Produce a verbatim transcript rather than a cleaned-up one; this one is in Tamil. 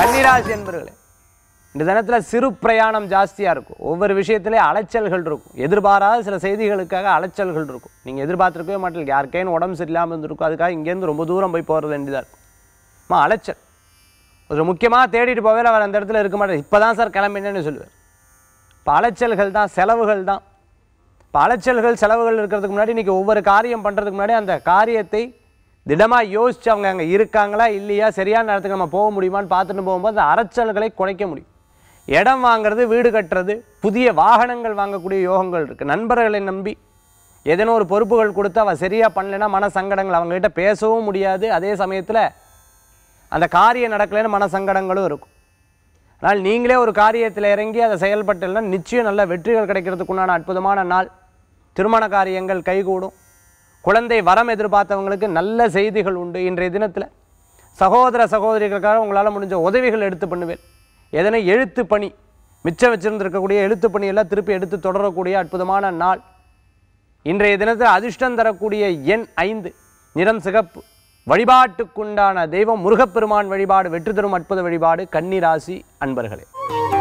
கன்னிராசி என்பர்களே, இந்த தினத்தில் சிறு பிரயாணம் ஜாஸ்தியாக இருக்கும். ஒவ்வொரு விஷயத்துலேயும் அலைச்சல்கள் இருக்கும். எதிர்பாராத சில செய்திகளுக்காக அலைச்சல்கள் இருக்கும். நீங்கள் எதிர்பார்த்துருக்கவே மாட்டீங்க. யாருக்கேன்னு உடம்பு சரியில்லாமல் இருந்திருக்கும், அதுக்காக இங்கேருந்து ரொம்ப தூரம் போய் போகிறது வேண்டியதாக இருக்கும். அம்மா அலைச்சல் ஒரு முக்கியமாக தேடிட்டு போவே அவர் அந்த இடத்துல இருக்க மாட்டார். இப்போ தான் சார் கிளம்பினேன்னு சொல்லுவார். இப்போ அலைச்சல்கள் தான், செலவுகள் தான். இப்போ அலைச்சல்கள் செலவுகள் இருக்கிறதுக்கு முன்னாடி இன்றைக்கி ஒவ்வொரு காரியம் பண்ணுறதுக்கு முன்னாடி அந்த காரியத்தை திடமாக யோசித்து அவங்க அங்கே இருக்காங்களா இல்லையா, சரியான நேரத்துக்கு நம்ம போக முடியுமான்னு பார்த்துட்டு போகும்போது அந்த அலைச்சல்களை குறைக்க முடியும். இடம் வாங்கிறது, வீடு கட்டுறது, புதிய வாகனங்கள் வாங்கக்கூடிய யோகங்கள் இருக்குது. நண்பர்களை நம்பி ஏதேனும் ஒரு பொறுப்புகள் கொடுத்து அவள் சரியாக பண்ணலைன்னா மன சங்கடங்கள், அவங்ககிட்ட பேசவும் முடியாது. அதே சமயத்தில் அந்த காரியம் நடக்கலைன்னு மன சங்கடங்களும் இருக்கும். அதனால் நீங்களே ஒரு காரியத்தில் இறங்கி அதை செயல்பட்டலைன்னா நிச்சயம் நல்ல வெற்றிகள் கிடைக்கிறதுக்குண்டான அற்புதமான நாள். திருமண காரியங்கள் கைகூடும். குழந்தை வரம் எதிர்பார்த்தவங்களுக்கு நல்ல செய்திகள் உண்டு. இன்றைய தினத்தில் சகோதர சகோதரிகளுக்காக உங்களால் முடிஞ்ச உதவிகள் எடுத்து பண்ணுவேன். எதனை எழுத்து பணி மிச்சம் வச்சிருந்திருக்கக்கூடிய எழுத்து பணியெல்லாம் திருப்பி எடுத்து தொடரக்கூடிய அற்புதமான நாள். இன்றைய தினத்தில் அதிர்ஷ்டம் தரக்கூடிய எண் ஐந்து, நிறம் சிகப்பு. வழிபாட்டுக்குண்டான தெய்வம் முருகப்பெருமான் வழிபாடு வெற்றி தரும் அற்புத வழிபாடு. கன்னிராசி அன்பர்களே.